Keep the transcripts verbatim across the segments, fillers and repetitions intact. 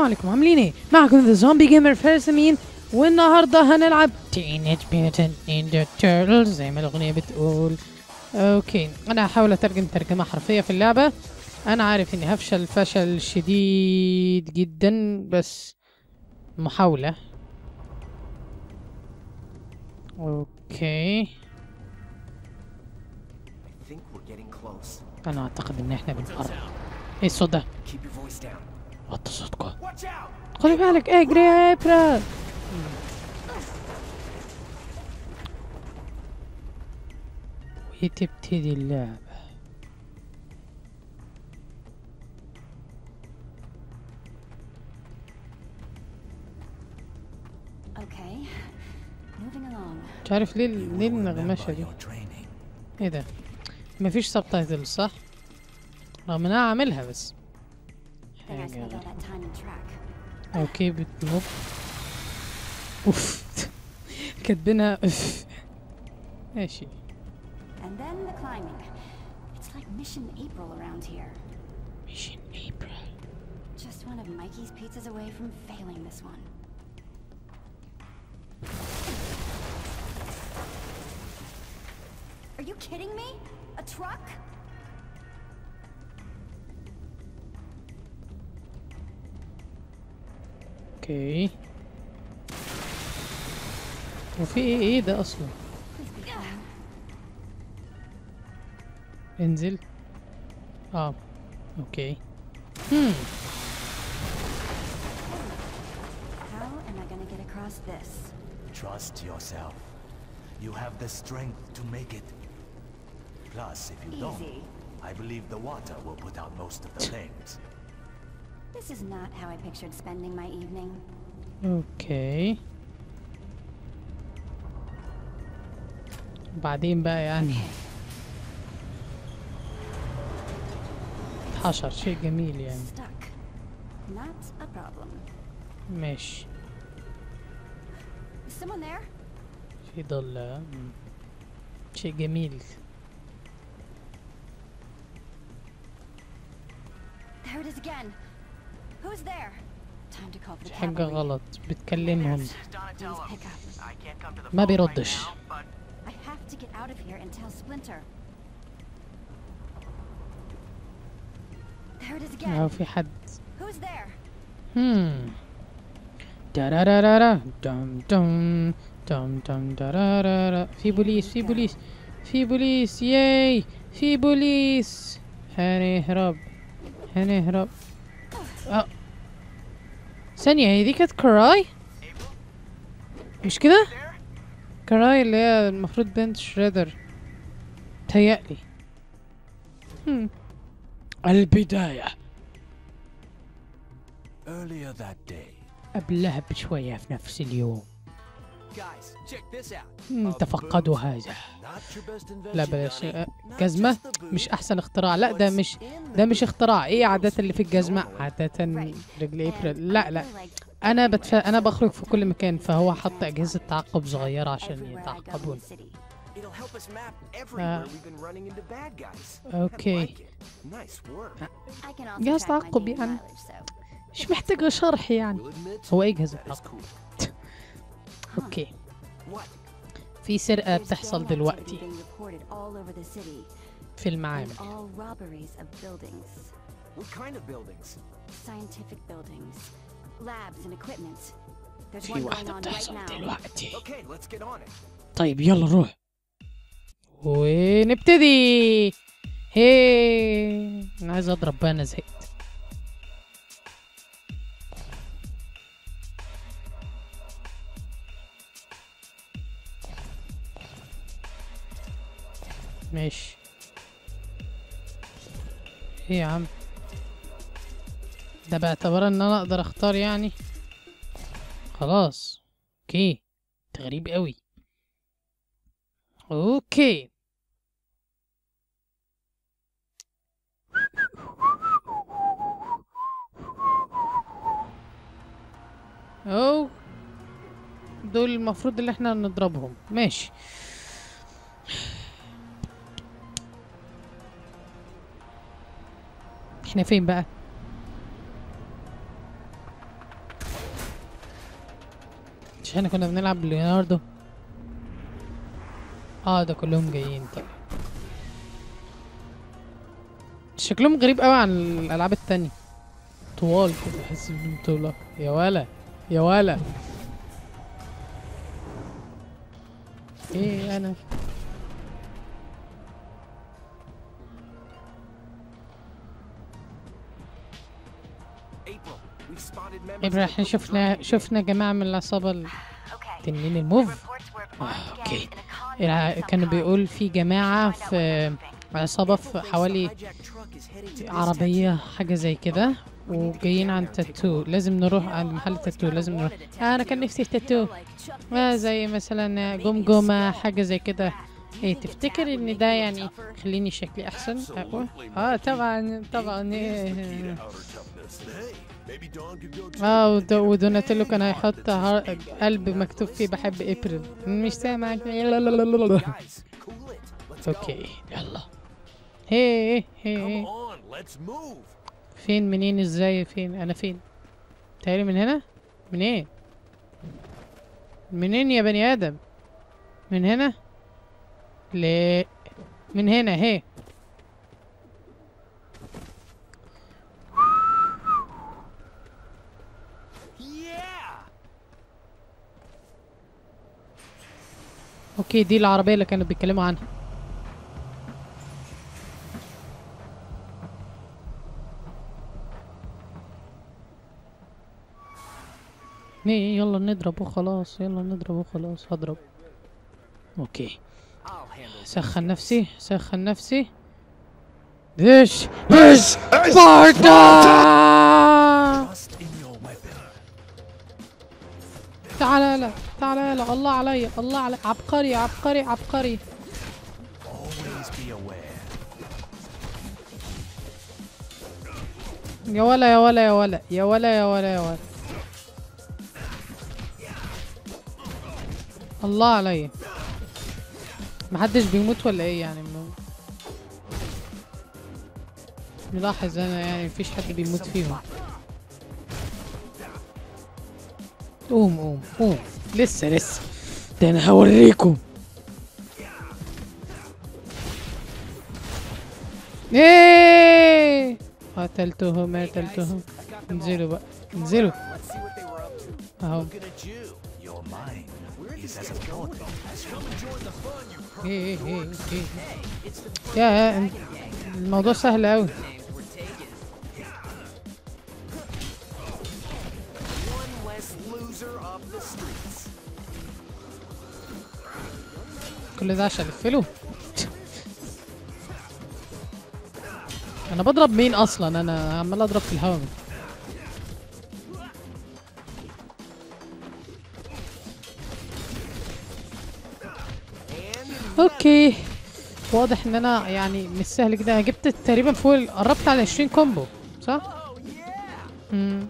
عليكم، عاملين ايه؟ معكم ذا زومبي جيمر فارس امين، والنهارده هنلعب تينيج ميوتنت نينجا تيرتلز زي ما الاغنيه بتقول. اوكي، انا هحاول اترجم ترجمه حرفيه في اللعبه. انا عارف اني هفشل فشل شديد جدا، بس محاوله. اوكي، انا اعتقد ان احنا بنقرب. ايه الصوت ده؟ وطي صوتكم، خدي بالك، اجري يا ابرا. وتبتدي اللعبة. مش عارف ليه ليه النغمشة دي. ايه ده؟ مفيش سبتايتل صح؟ رغم ان انا عاملها بس حاجة غريبة. اوكي بتنط. اوف كاتبينها اف. ماشي. And then the climbing. It's like Mission April around here. Mission April. Just one of Mikey's pizzas away from failing this one. Are you kidding me? A truck? اوكي. وفي ايه ايه ده اصلا؟ انزل. اه اوكي. هم How am I gonna get across this? Trust yourself. You have the strength to make it. Plus, if you don't, Easy. I believe the water will put out most of the flames. This is not how I pictured spending my evening. اوكي. بعدين بقى يعني حشر شيء جميل يعني. Stuck. Not a problem. ماشي. Is someone there? في ضلة. شيء جميل. There it is again. Who's there? Time to call for the حاجة cavalry. غلط، بتكلمهم Please pick up. ما بيردش. I have to get out of here and tell Splinter. There it is أهو again. في حد. Who's there? هم ترارارارا دم دم دم دم ترارارا. في بوليس في بوليس في بوليس. ياي في بوليس. هنهرب هنهرب. اه ثانية، هي دي كانت كراي مش كده؟ كراي اللي هي المفروض بنت شريدر تهيألي. هم البداية. Earlier that day. قبلها بشوية في نفس اليوم. Guys, check this out. هم تفقدوا هذا. Not your best invention, لا بلاش Donnie. آه، Not جزمة just the boot, مش أحسن اختراع. لا ده مش ده مش اختراع. ايه عادة اللي في الجزمة؟ عادة رجل ابريل. لا لا أنا بتف... أنا بخرج في كل مكان، فهو حط أجهزة تعقب صغيرة عشان يتعقبون. It'll help us map آه. everywhere we've been running into bad guys. أوكي. I like it. Nice work. I can also جهاز track my تعقب daily يعني mileage, so. مش محتاجة شرح يعني. We'll admit هو إيه جهاز that is التعقب؟ cool. أوكي. What? في سرقة There's بتحصل gang activity دلوقتي being reported all over the city, في and المعامل. all robberies of buildings, What kind of buildings? scientific buildings, labs and equipment. There's في one going واحدة on right بتحصل now. دلوقتي. Okay, let's get on it. طيب يلا نروح ونبتدي. هي انا عايز اضرب بقى، انا زهقت. ماشي. ايه يا عم ده باعتبار ان انا اقدر اختار يعني. خلاص اوكي، انت غريب قوي. اوكي او دول المفروض اللي احنا نضربهم. ماشي. احنا فين بقى؟ مش احنا كنا بنلعب ليوناردو؟ اه ده كلهم جايين. طيب شكلهم غريب قوي عن الالعاب التانية، طوال كده بحس انهم طوال. يا ولا يا ولا ايه انا ابراهيم احنا شفنا شفنا جماعة من العصابة التنين الموف. آه، اوكي كانوا بيقول في جماعة في عصابة في حوالي عربية حاجة زي كده وجايين عن تاتو، لازم نروح عند محل تاتو، لازم نروح. آه انا كان نفسي في تاتو، آه زي مثلا جمجمة حاجة زي كده. ايه تفتكر ان ده يعني خليني شكلي احسن اقوى؟ اه طبعا طبعا إيه. اه ود- ودوناتيلو كان هيحط هار- قلب مكتوب فيه بحب ابريل. مش سامع. اوكي يلا. هي هي هي فين منين ازاي فين انا فين؟ تهيألي من هنا. منين منين يا بني ادم؟ من هنا؟ ليه من هنا هي. اوكي دي العربية اللي كانوا بيتكلموا عنها. ايه يلا نضرب وخلاص، يلا نضرب وخلاص. هضرب. اوكي سخن نفسي سخن نفسي. دش دش سبارتا. تعال يلا تعال يلا. الله علي الله علي. عبقري عبقري عبقري. يا ولا يا ولا يا ولا يا ولا يا ولا يا ولا. الله علي. محدش بيموت ولا ايه يعني؟ ملاحظ انا يعني مفيش حد بيموت فيهم. قوم قوم قوم. لسه لسه ده انا هوريكم. ايه قتلتهم قتلتهم. انزلوا بقى انزلوا اهو. ايه ايه ايه ايه يا الموضوع سهل اوي. كل ده عشان الفلو. انا بضرب مين اصلا؟ انا عمال اضرب في الهواء. اوكي واضح ان انا يعني مش سهل كده. انا جبت تقريبا فوق قربت على عشرين كومبو صح؟ امم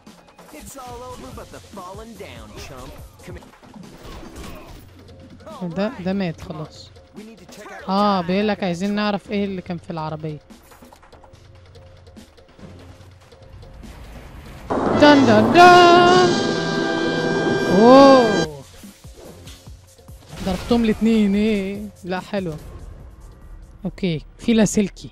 ده ده مات خلاص. اه بيقول لك عايزين نعرف ايه اللي كان في العربيه. دن دن دن. اوه ضربتهم الاتنين. ايه لا حلوه. اوكي في لاسلكي.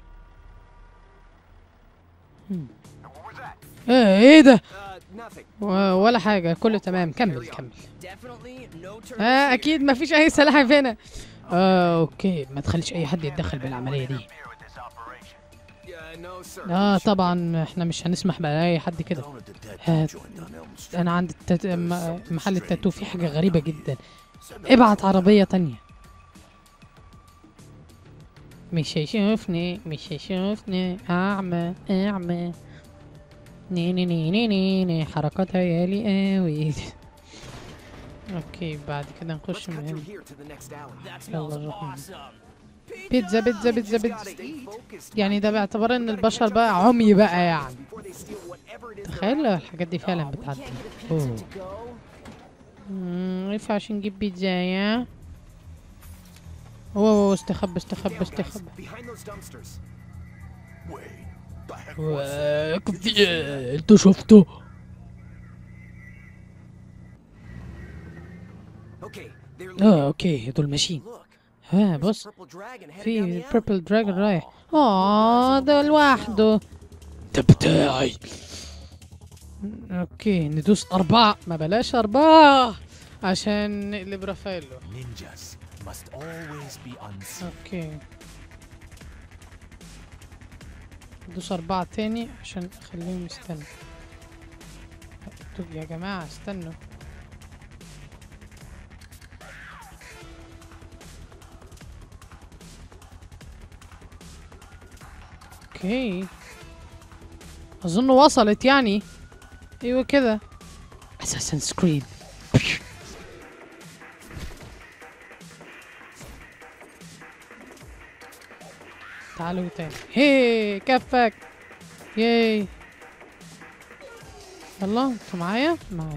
ايه ايه ده؟ ولا حاجه كله تمام. كمل كمل. اه اكيد ما فيش اي سلاحف هنا. اه اوكي ما تخليش اي حد يتدخل بالعمليه دي. اه طبعا احنا مش هنسمح باي حد كده. انا عند التت... محل التاتو في حاجه غريبه جدا. ابعت عربيه تانية. مش هيشوفني مش هيشوفني. اعمى اعمى. ني ني ني ني ني ني حركات عيالي قوي. اوكي بعد كده نخش من هنا. يلا نروح. بيتزا بيتزا بيتزا بيتزا. يعني ده باعتبار ان البشر بقى عمي بقى يعني. تخيل الحاجات دي فعلا بتعدي. اوه امم ينفع عشان نجيب بيتزاية. اوه استخبى استخبى استخبى. انتوا شفتوا؟ They're اه اوكي هدول ماشيين. Look, ها there's a بص purple dragon headed down في the alley. بيربل دراجون رايح. اه ده لوحده. ده بتاعي. اوكي ندوس أربعة، ما بلاش أربعة عشان نقلب رافايلو. Ninjas must always be unseen. اوكي ندوس أربعة تاني عشان اخليهم يستنوا. يا جماعة استنوا. اوكي اظن وصلت يعني. ايوه كده. اساسن سكريد. تعالوا تاني. هي كفك. ياي يلا انتوا معايا معايا.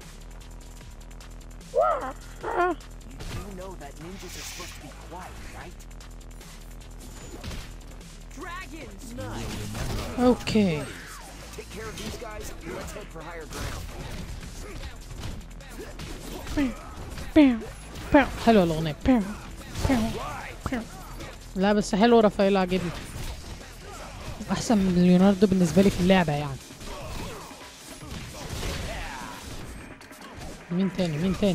You know that ninjas are supposed to be quiet, right? Dragons! Nice. اوكي Take care of these guys, and let's head for higher ground. حلوة الأغنية. لا بس حلو رافائيل عجبني. أحسن من ليوناردو بالنسبة لي في اللعبة يعني. مين تاني مين تاني؟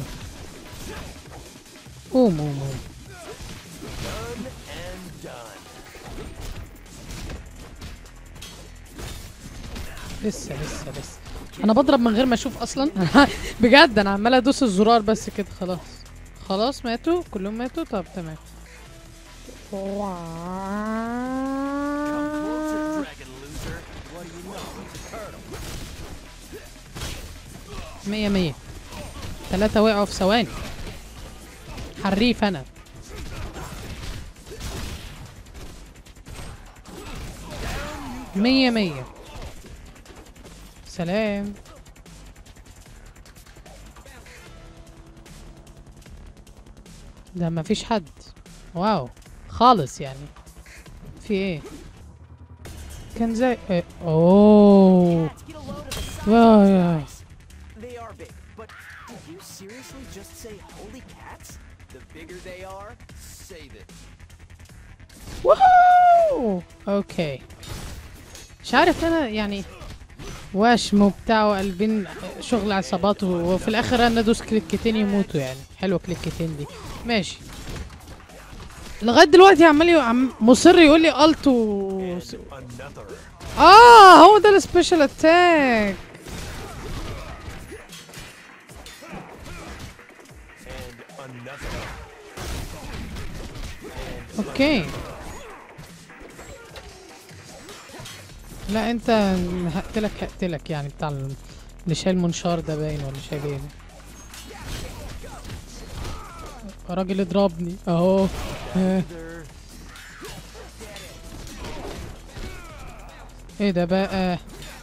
قوم قوم قوم. Done and done. لسه لسه لسه انا بضرب من غير ما اشوف اصلا. بجد انا عمال ادوس الزرار بس كده. خلاص خلاص ماتوا كلهم ماتوا. طب تمام. مية مية. ثلاثة وقعوا في ثواني. حريف انا. مية مية. سلام. ده ما فيش حد. واو خالص يعني. في ايه؟ كان زي إيه؟ اوه Get a load of the size واو of يا. these guys. They are big, but did you seriously just say holy cats? The bigger they are, save it. واو اوكي. مش عارف انا يعني واشمو بتاعه قلبين شغل عصابات وفي الاخر انا ادوس كليكتين يموتوا يعني. حلوه كليكتين دي. ماشي لغايه دلوقتي عمال ي- عم مصر يقول لي الت و Another. اه هو ده السبيشال اتاك. And another. اوكي لا انت هقتلك هقتلك يعني بتاع ال- اللي شايل منشار ده باين ولا شايل ايه ده؟ راجل اضربني اهو. آه. ايه ده بقى؟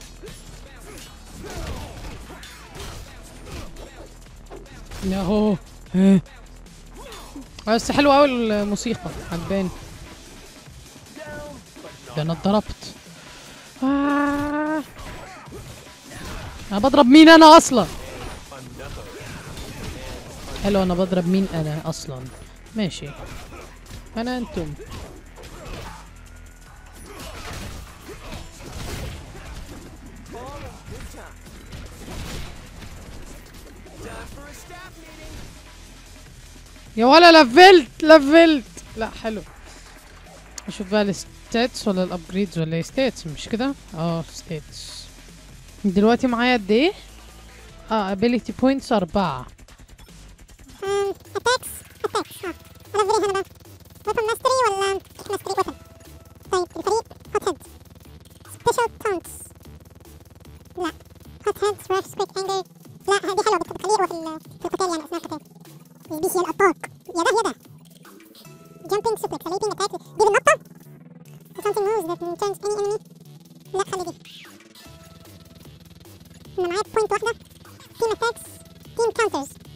اهو. آه. بس حلوة اوي الموسيقى عجباني. ده انا اتضربت. آه. انا بضرب مين انا اصلا؟ حلو انا بضرب مين انا اصلا. ماشي انا انتم. يا ولا لفلت لفلت. لا حلو. اشوف بقى الستاتس ولا الابجريدز ولا ايه؟ ستاتس مش كده؟ اه ستاتس. دلوقتي معايا قد ايه؟ اه ابيليتي بوينتس اربعة. اتاكس اتاكس ها انا هنا بقى ويبن ماستري ولا ماستري ويبن. طيب الفريق هوت هيد سبيشال تونتس. لا هوت هيد سماش سبيك انجر. لا هذه حلوه بتخليه يقوى في ال- في القتال يعني اثناء القتال. يبيش الاتاك يا ده يا ده. jumping suplex leaping attack دي بالنطه. something moves that turns any enemy. لا خلي دي. انا معايا بوينت واحده. team attacks team counters.